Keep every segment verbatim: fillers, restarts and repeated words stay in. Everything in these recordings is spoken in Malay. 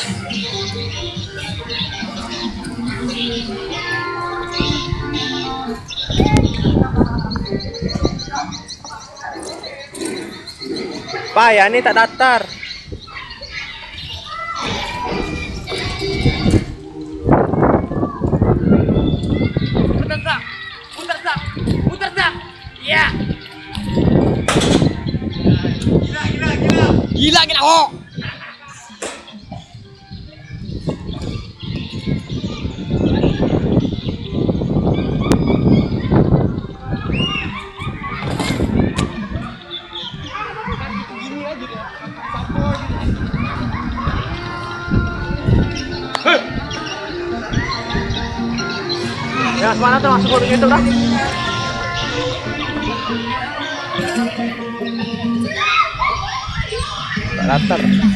Pak, ya ini tak datar. Putar tak, putar tak, putar tak. Ya. Gila, gila, gila. Gila, gila. Oh. Ya, mana tuh masuk ke itu dah. Latar.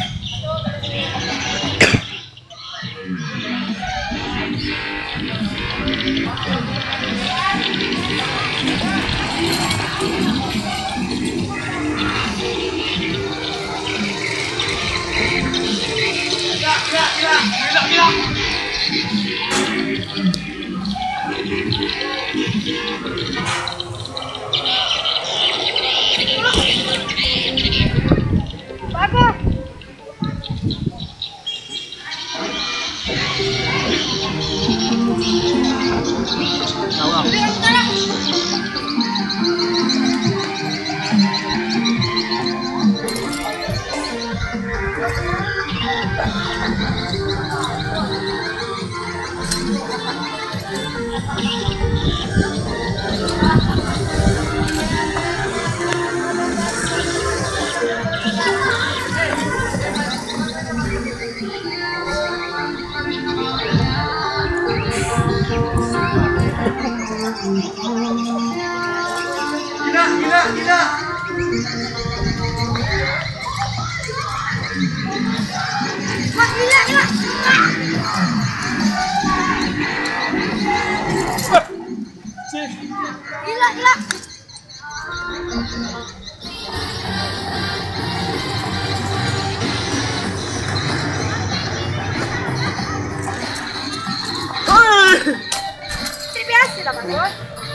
Gila, gila, gila, gila. Bagus. Gila, gila, gila. Mas, gila, gila. Gila, gila. Terbiasa dah, Mas.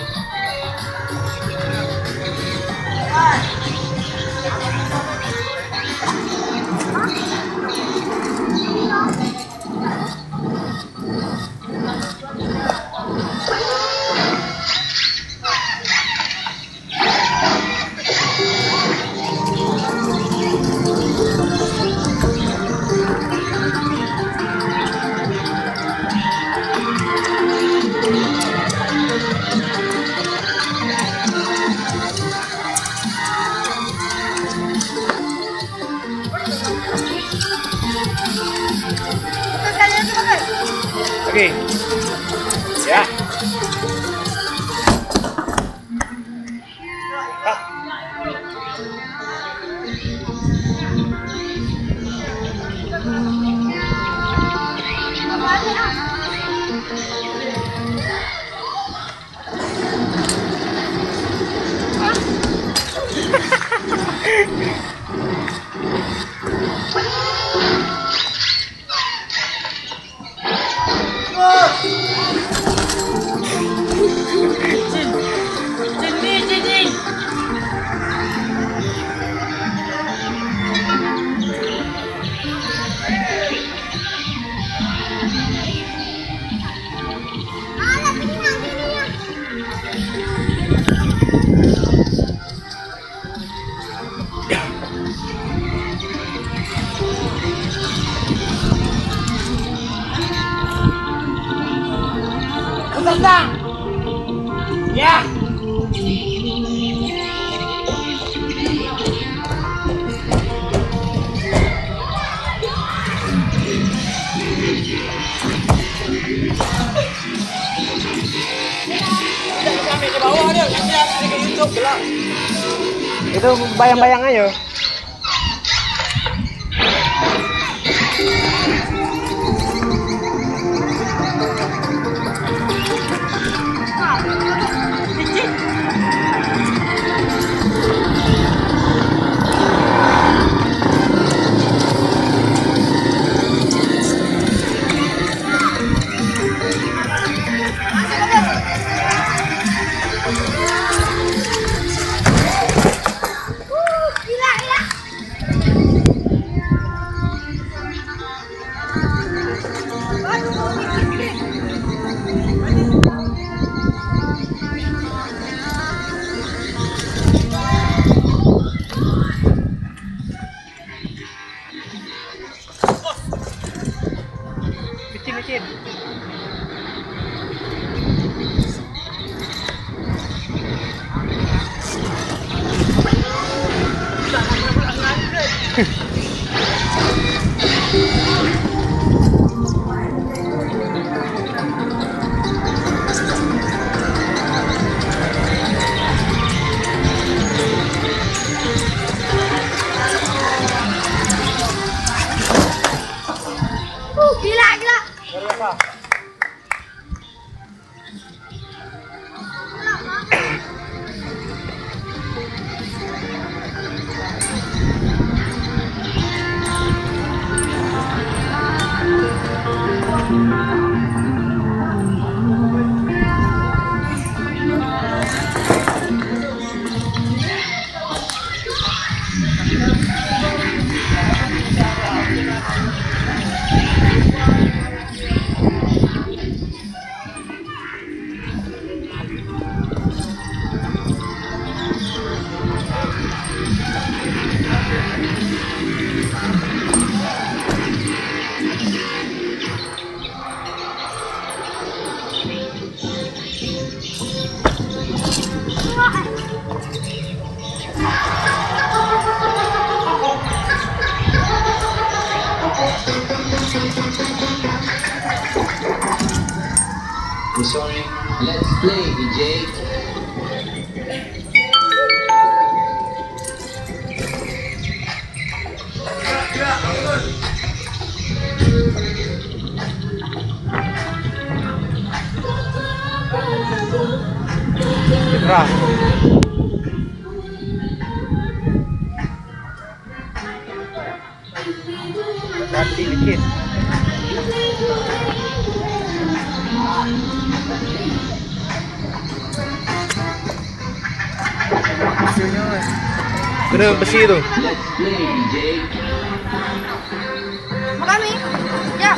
Oke. Ya. Putar. Ya. Sampai ke bawah dia, nanti ada ke YouTube gelap. Itu bayang-bayang aja. licin. Uh, gila, gila. Berapa? I'm sorry. Let's play, D J. Cedera. Hati dikit. Kena besi tu. Let's play, D J. Makami. Ya.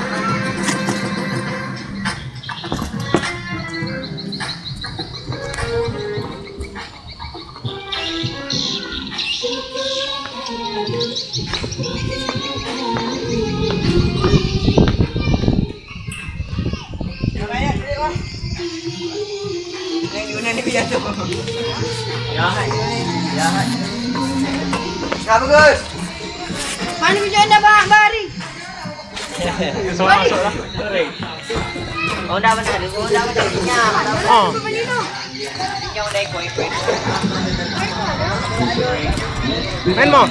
Kenapa Gus? Mana bijak dah bang, bari. Semua masuk lah. Oh dah benar, oh dah benar minyak. Oh. Apa ni tu? Minyak dah ikut-ikut. Main mau?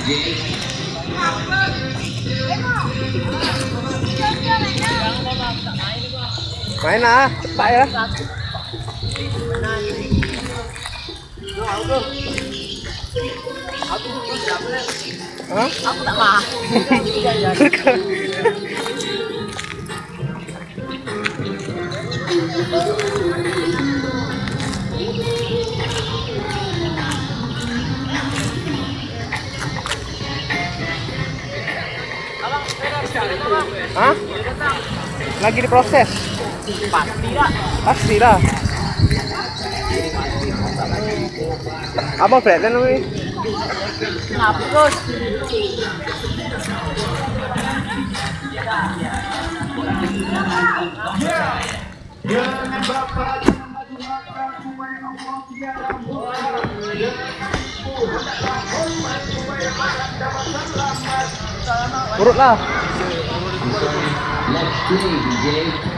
Main lah, cepat ya. Hah? Aku tak mah. Hah? Lagi diproses. Pasti tak? Pastilah. Abang Fred kan ni? Kenapa Gus? Urutlah. Let's play, D J.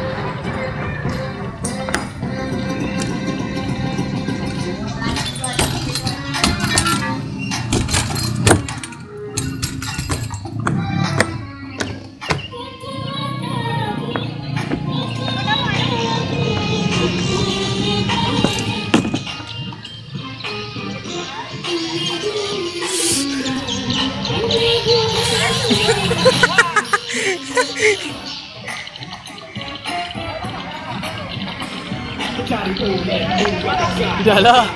Sudahlah.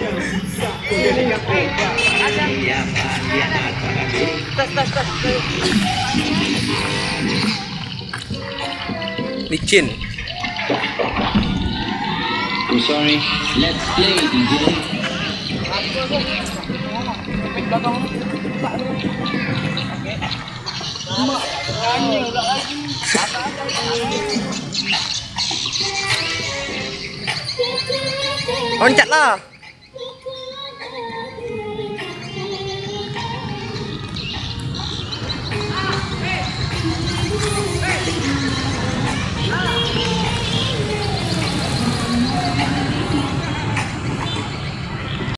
Licin. I'm sorry. Let's play, D J. Loncat lah.